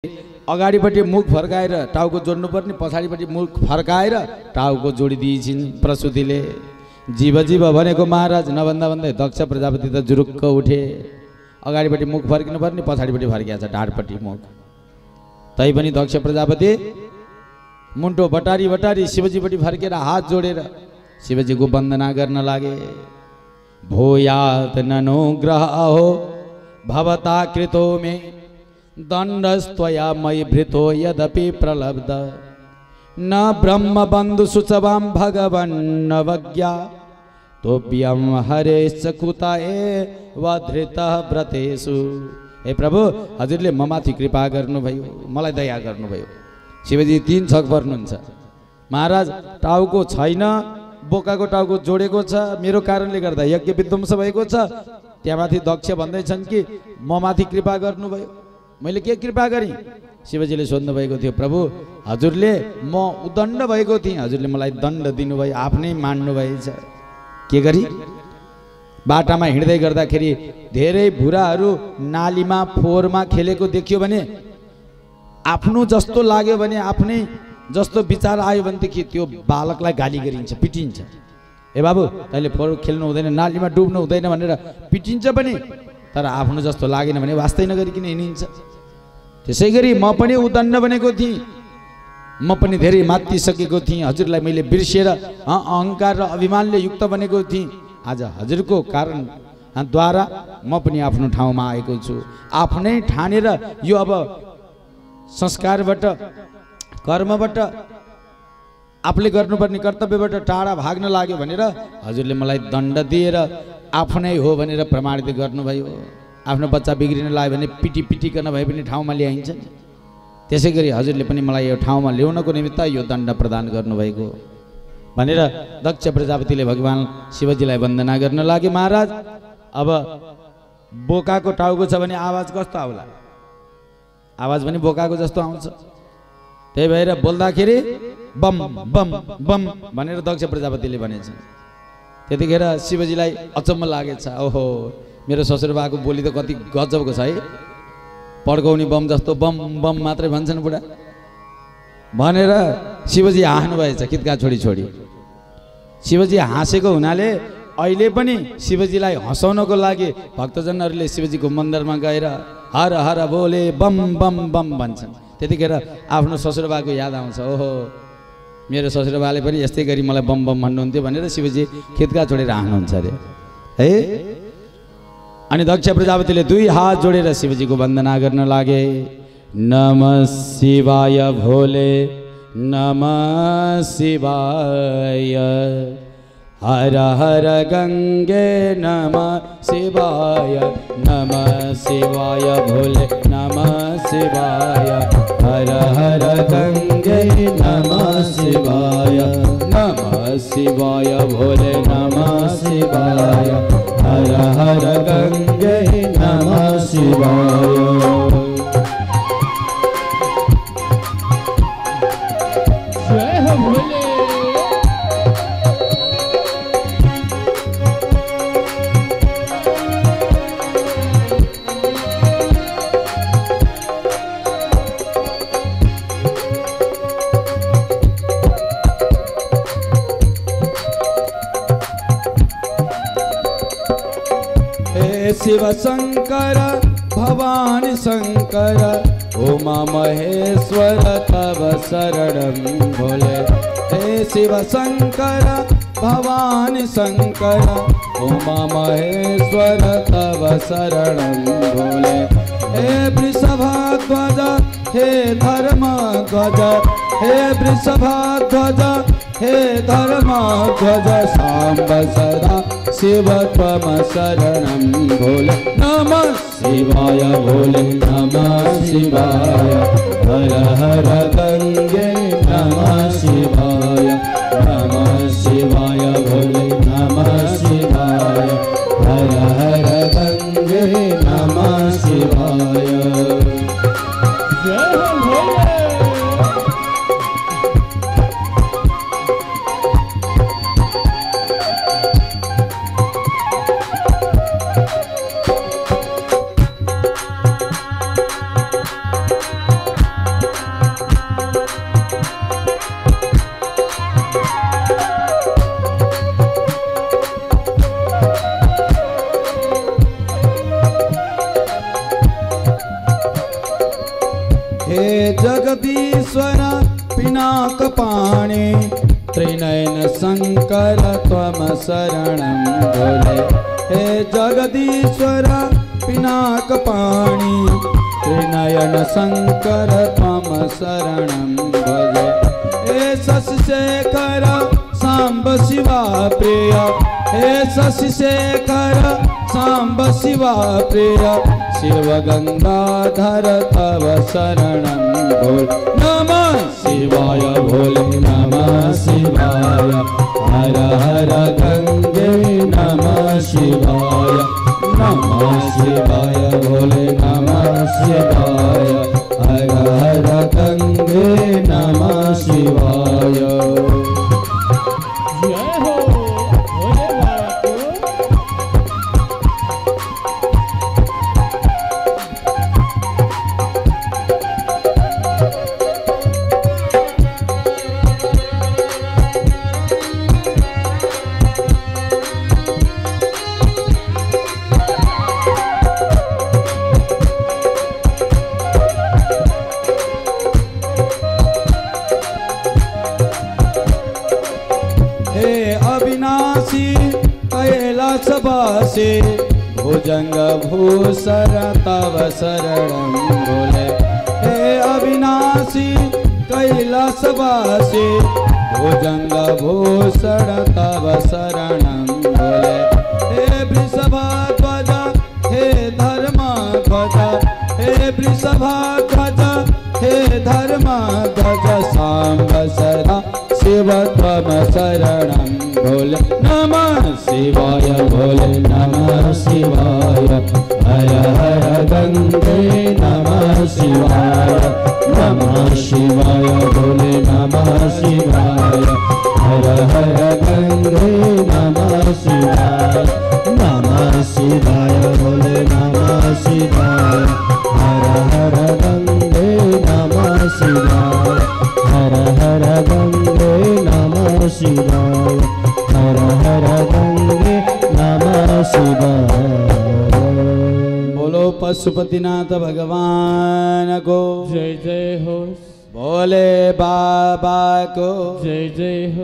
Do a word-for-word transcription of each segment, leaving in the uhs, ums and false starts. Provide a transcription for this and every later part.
अगाडिपट्टि मुख फर्काएर टाउको जोड्नुपर्ने, पछाडिपट्टि मुख फर्काएर टाउको जोडिदिइछिन् प्रसुतिले। जीव जीव भनेको महाराज नभन्दा भन्दै दक्ष प्रजापति त जुरुक्क उठे। अगाडिपट्टि मुख फर्किनुपर्ने, पछाडिपट्टि फर्किया छ ढाडपट्टि मुख। तैपनि दक्ष प्रजापति मुन्टो बटारी बटारी शिवजीपट्टि फर्केर हात जोडेर शिवजीको वन्दना गर्न लागे। भूयात् ननुग्रह हो भवता कृतो मे दण्डस्त्वया मयि भृतो यदपि प्रलब्ध न ब्रह्म बन्धु सुचवां भगवन् नवज्ञा तोभ्यं हरेश्च कुताए वधृतः व्रतेषु। हे प्रभु, हजुरले ममाथि कृपा गर्नुभयो, मलाई दया गर्नुभयो। शिवजी तीन छक पर्नुहुन्छ। महाराज टाउको छैन, बोकाको टाउको जोडेको छ, मेरो कारणले गर्दा यज्ञ विध्वंस भएको छ। त्यहाँमाथि दक्ष भन्दैछन् कि ममाथि कृपा गर्नुभयो, मैले के कृपा गरेँ? शिवजीले सोध्नु भएको थियो, प्रभु हजुरले म उदण्ड भएको थिएँ, हजुरले मलाई दण्ड दिनुभयो, आफ्नै मान्नु भएछ। के गरी? बाटामा हिँड्दै गर्दाखेरि धेरै भुराहरू नालीमा फोहोरमा खेलेको देखियो भने, आफ्नो जस्तो लाग्यो भने, आफ्नै जस्तो विचार आयो भनेदेखि त्यो बालकलाई गाली गरिन्छ, पिटिन्छ। ए बाबु तैँले फोहोर खेल्नु हुँदैन, नालीमा डुब्नु हुँदैन भनेर पिटिन्छ पनि। तर आफ्नो जस्तो लागेन भने वास्तै नगरिकन हिँडिन्छ। त्यसै गरी म पनि उदण्ड बनेको थिएँ, म पनि धेरै मात्तिसकेको थिएँ, हजुरलाई मैले बिर्सेर अहङ्कार र अभिमानले युक्त बनेको थिएँ। आज हजुरको कारण द्वारा म पनि आफ्नो ठाउँमा आएको छु। आफ्नै ठानेर यो अब संस्कारबाट, कर्मबाट, आफूले गर्नुपर्ने कर्तव्यबाट टाढा भाग्न लाग्यो भनेर हजुरले मलाई दण्ड दिएर आफ्नै हो भनेर प्रमाणित गर्नुभयो। आफ्नो बच्चा बिग्रिन लाग्यो भने पिटी पिटिकन भए पनि ठाउँमा ल्याइन्छ। त्यसै गरी हजुरले पनि मलाई यो ठाउँमा ल्याउनको निमित्त यो दण्ड प्रदान गर्नुभएको भनेर दक्ष प्रजापतिले भगवान शिवजीलाई वन्दना गर्न लागे। महाराज अब बोकाको टाउको छ भने आवाज कस्तो आउला? आवाज पनि बोकाको जस्तो आउँछ। त्यही भएर बोल्दाखेरि बम बम बम भनेर दक्ष प्रजापतिले भनेछ। त्यतिखेर शिवजीलाई अचम्म लागेछ, ओहो मेरो ससुरबाको बोली त कति गजबको छ है, पड्काउने बम जस्तो बम बम मात्रै भन्छन् बुढा भनेर शिवजी हाँस्नु भएछ कितका छोडी छोडी। शिवजी हाँसेको हुनाले अहिले पनि शिवजीलाई हँसाउनको लागि भक्तजनहरूले शिवजीको मन्दिरमा गएर हर हर बोले बम बम बम भन्छन्। त्यतिखेर आफ्नो ससुरबाको याद आउँछ, ओहो मेरो ससुरबाले पनि यस्तै गरी मलाई बम बम भन्नुहुन्थ्यो भनेर शिवजी खित्का छोडेर हाँस्नुहुन्छ अरे है। अनि दक्ष प्रजापतिले दुई हात जोडेर शिवजीको वन्दना गर्न लागे। नमः शिवाय भोले नमः शिवाय, हर हर गंगे नमः शिवाय, नमः शिवाय भोले नमः शिवाय, हर हर गंगे नमः शिवाय, नमः शिवाय भोले नमः शिवाय, हर हर गंगे नमः शिवाय। जय हो भोले। शिव शंकर भवानी शंकर उमा महेश्वर तब शरणं भोले। हे शिव शंकर भवानी शंकर उमा महेश्वर तब शरणं भोले। हे वृषभाध्वज हे धर्म ध्वज, हे वृषभाध्वज हे धर्म ध्वज, सांब सदा शिव त्वम शरणं भोले। नमः शिवाय भोले नमः शिवाय, हर हर गंगे नमः शिवाय, नमः शिवाय भोले नमः शिवाय, हर हर गंगे नमः शिवाय। जय हो भोले। हे जगदीश्वर पिनाकपाणि त्रिनयन शंकर त्वम शरणं भोले। हे जगदीश्वर पिनाकपाणि त्रिनयन शंकर त्वम शरणं भोले। हे शशिशेखर सांब शिवा प्रिय हे शशिशेखर सांब शिवा प्रिय शिव गंगाधर तव शरणं भोले। नमः शिवाय भोले नमः शिवाय हर हर गंगे नमः शिवाय नमः शिवाय भोले नमः शिवाय हर हर गंगे नमः शिवाय। कैलासवासी भुजंग भूषण तव शरणं भोले। हे अविनाशी कैलासवासी भुजंग भूषण तव शरणं भोले। हे वृषभध्वज हे धर्मध्वज हे वृषभध्वज हे धर्मध्वज सांब सदा शिव त्वम शरणं भोले। नमः शिवाय भोले नमः शिवाय हर हर गंगे नमः शिवाय नमः शिवाय भोले नमः शिवाय हर हर गंगे नमः शिवाय नमः शिवाय भोले नमः शिवाय हर हर गंगे नमः शिवाय हर हर गंगे नमः शिवाय हर हर गंगे नमः शिवाय। बोलो पशुपतिनाथ भगवान को जय जय हो। भोले बाबा को जय जय हो।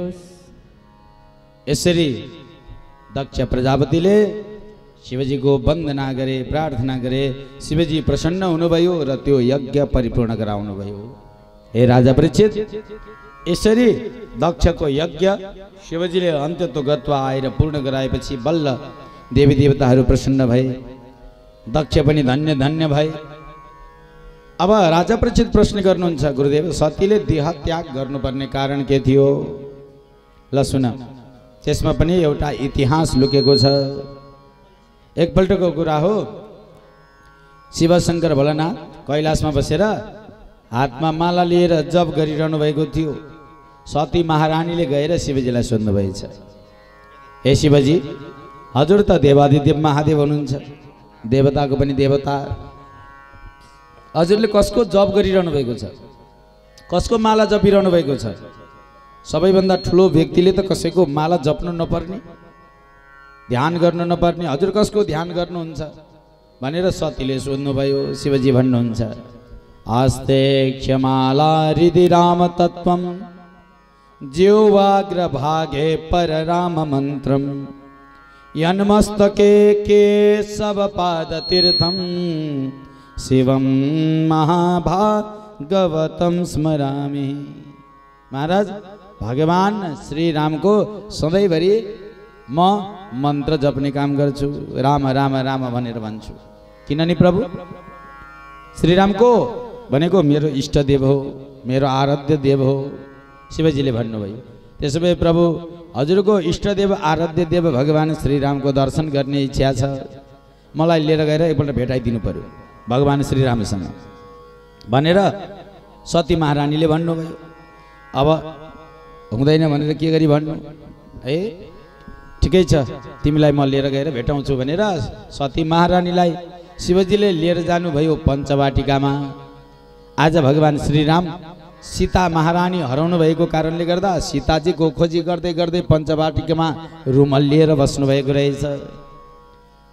यसरी दक्ष प्रजापतिले शिवजी को वन्दना गरे प्रार्थना गरे शिवजी प्रसन्न हुनुभयो र त्यो यज्ञ परिपूर्ण गराउनुभयो। हे राजा परीक्षित यसरी दक्षको यज्ञ शिवजीले अन्त्यत्व गत्वा आएर पूर्ण गराएपछि बल्ल देवी देवताहरू प्रसन्न भए दक्ष पनि धन्य धन्य भए। अब राजा परीक्षित प्रश्न गर्नुहुन्छ गुरुदेव सतीले देह त्याग गर्नुपर्ने कारण के थियो? ल सुन त्यसमा पनि एउटा इतिहास लुकेको छ। एकपल्टको कुरा हो शिवशंकर भोलानाथ कैलाशमा बसेर हातमा माला लिएर जप गरिरहनु भएको थियो। सती महारानीले गएर शिवजीलाई सोध्नु भएछ, हे शिवजी हजुर त देवादिदेव महादेव हुनुहुन्छ, देवताको पनि देवता, हजुरले कसको जप गरिरहनु भएको छ, कसको माला जपिरहनु भएको छ? सबैभन्दा ठुलो व्यक्तिले त कसैको माला जप्नु नपर्ने, ध्यान गर्नु नपर्ने, हजुर कसको ध्यान गर्नुहुन्छ भनेर सतीले सोध्नुभयो। शिवजी भन्नुहुन्छ, आस्ते क्षमाला हृदि राम तत्वम जिह्वाग्र भागे पर राम मंत्रम यन्मस्तके केशव पाद तीर्थम शिवम महाभागवतम स्मरामि। महाराज भगवान श्री राम को सधैँभरि म मन्त्र जप्ने काम गर्छु, राम राम राम भनेर भन्छु। किनभने प्रभु श्रीराम को भनेको मेरो इष्टदेव हो, मेरो आराध्य देव हो, शिवजीले भन्नुभयो। त्यसो भए प्रभु हजुरको इष्टदेव आराध्य देव भगवान श्रीरामको दर्शन गर्ने इच्छा छ, मलाई लिएर गएर एकपल्ट भेटाइदिनु पर्यो भगवान श्रीरामसँग भनेर सती महारानीले भन्नुभयो। अब हुँदैन भनेर के गरी भन्नु, है ठिकै छ तिमीलाई म लिएर गएर भेटाउँछु भनेर सती महारानीलाई शिवजीले लिएर जानुभयो पञ्चवाटिकामा। आज भगवान श्रीराम सीता महारानी हराउनु भएको कारणले गर्दा सीताजीको खोजी गर्दै गर्दै पञ्चवाटिकामा रुमल लिएर बस्नुभएको रहेछ।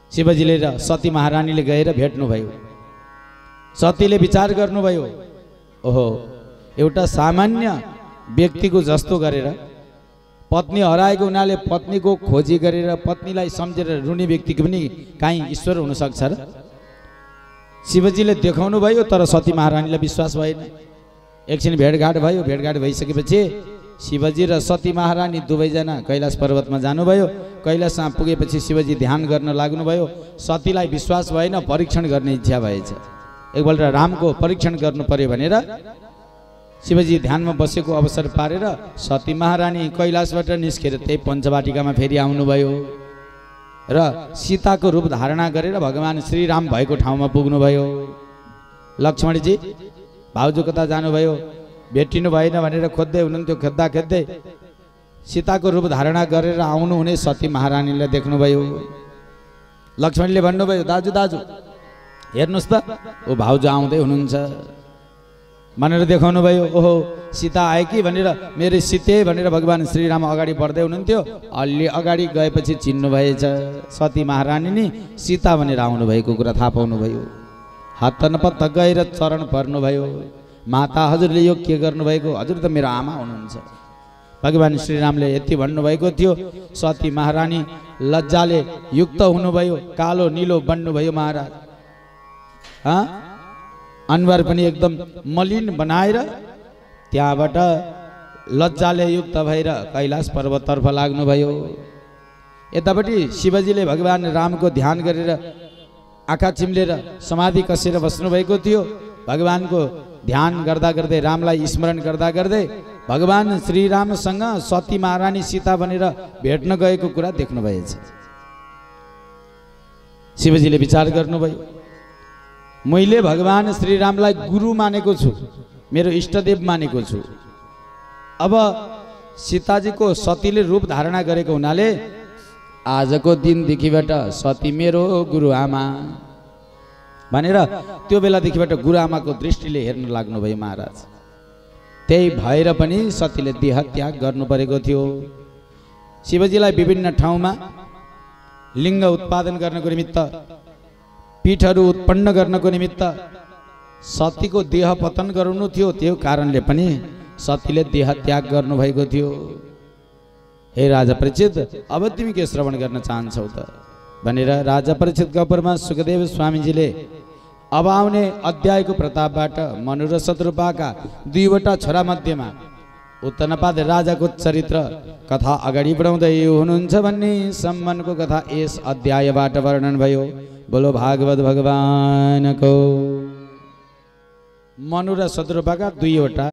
शिवजीले र सती महारानीले गएर भेट्नुभयो। सतीले विचार गर्नुभयो, ओहो एउटा सामान्य व्यक्तिको जस्तो गरेर पत्नी हराएको हुनाले पत्नीको खोजी गरेर पत्नीलाई सम्झेर रुने व्यक्तिको पनि काहीँ ईश्वर हुन सक्छ र? शिवजीले देखाउनु भयो तर सती महारानीलाई विश्वास भएन। एकछिन भेटघाट भयो। भेटघाट भइसकेपछि शिवजी र सती महारानी दुवैजना कैलाश पर्वतमा जानुभयो। कैलाशमा पुगेपछि शिवजी ध्यान गर्न लाग्नुभयो। सतीलाई विश्वास भएन, परीक्षण गर्ने इच्छा भएछ। एकपल्ट रामको परीक्षण गर्नु पर्यो भनेर शिवजी ध्यानमा बसेको अवसर पारेर सती महारानी कैलाशबाट निस्केर त्यही पञ्चवाटिकामा फेरि आउनुभयो र सीताको रूप धारणा गरेर भगवान श्रीराम भएको ठाउँमा पुग्नुभयो। लक्ष्मणजी भाउजू कता जानुभयो, भेटिनु भएन भनेर खोज्दै हुनुहुन्थ्यो। खोज्दा खोज्दै सीताको रूप धारणा गरेर आउनुहुने सती महारानीलाई देख्नुभयो। लक्ष्मणले भन्नुभयो, दाजु दाजु हेर्नुहोस् त, ओ भाउजू आउँदै हुनुहुन्छ भनेर देखाउनु भयो। ओहो सीता आए कि भनेर, मेरो सीते भनेर भगवान श्रीराम अगाडि बढ्दै हुनुहुन्थ्यो। अलि अगाडि गएपछि चिन्नु भएछ। सती महारानी नि सीता भनेर आउनुभएको कुरा थाहा पाउनुभयो। हात नपत्त गएर चरण पर्नुभयो। माता हजुरले यो के गर्नुभएको? हजुर त मेरो आमा हुनुहुन्छ। भगवान श्रीरामले यति भन्नुभएको थियो। सती महारानी लज्जाले युक्त हुनुभयो। कालो निलो बन्नुभयो महाराज। हाँ अनुहार पनि एकदम मलिन बनाएर त्यहाँबाट लज्जाले युक्त भएर कैलाश पर्वततर्फ लाग्नुभयो। यतापट्टि शिवजीले भगवान रामको ध्यान गरेर आँखा चिम्लेर समाधि कसेर बस्नुभएको थियो। भगवानको ध्यान गर्दा गर्दै रामलाई स्मरण गर्दा गर्दै भगवान श्रीरामसँग सती महारानी सीता बनेर भेट्न गएको कुरा देख्नुभएछ। शिवजीले विचार गर्नुभयो, मैले भगवान श्रीरामलाई गुरु मानेको छु, मेरो इष्टदेव मानेको छु। अब सीताजीको सतीले रूप धारणा गरेको हुनाले आजको दिनदेखिबाट सती मेरो गुरु आमा भनेर त्यो बेलादेखिबाट गुरु आमाको दृष्टिले हेर्न लाग्नुभयो महाराज। त्यही भएर पनि सतीले देह त्याग गर्नु परेको थियो। शिवजीलाई विभिन्न ठाउँमा लिङ्ग उत्पादन गर्नको निमित्त, पीठहरू उत्पन्न गर्नको निमित्त सतीको देह पतन गराउनु थियो। त्यो कारणले पनि सतीले देह त्याग गर्नुभएको थियो। हे राजा परीक्षित, अब तिमी के श्रवण गर्न चाहन्छौ त भनेर राजा परीक्षितको उपरमा सुखदेव स्वामीजीले अब आउने अध्यायको प्रतापबाट मनु र शत्रुपाका दुईवटा छोरा मध्येमा उत्तनपाद राजाको चरित्र कथा अगाडि बढाउँदै हुनुहुन्छ भन्ने सम्मानको कथा यस अध्यायबाट वर्णन भयो। बोलो भागवत भगवानको। मनु र शत्रुपाका दुईवटा